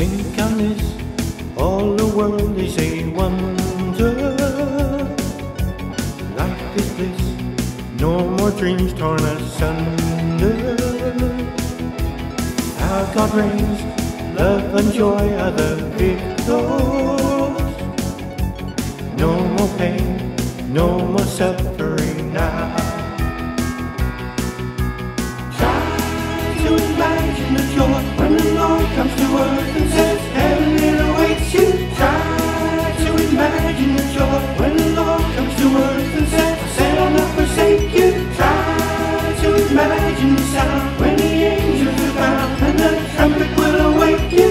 think on this, all the world is a wonder. Life is bliss, no more dreams torn asunder. Our God reigns, love and joy are the victors. No more pain, no more suffering now. Try to imagine the joy when the Lord comes to earth and says, heaven it awaits you. Try to imagine the joy when the Lord comes to earth and says, I said I'll not forsake you. Try to imagine the sound when the angels are bound and the trumpet will awake you.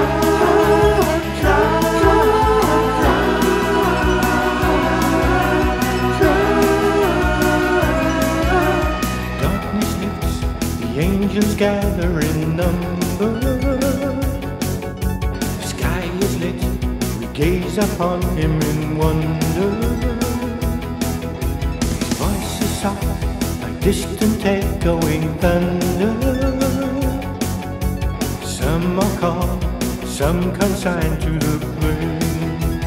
Angels gather in number. The sky is lit, we gaze upon him in wonder. His voice is soft, like distant echoing thunder. Some are called, some consigned to the flame.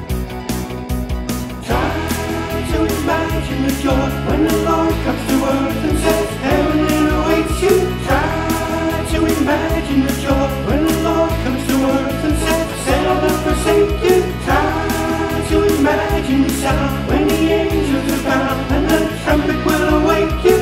Try to imagine the joy when the Lord comes to earth and says, heaven it awaits you. Try to imagine the joy when the Lord comes to earth and says, I said I'll not forsake you. Try to imagine the sound when the angels are bound and the trumpet will awake you.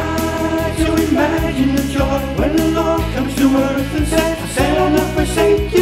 When the Lord comes to earth and says, I said I'll not forsake you.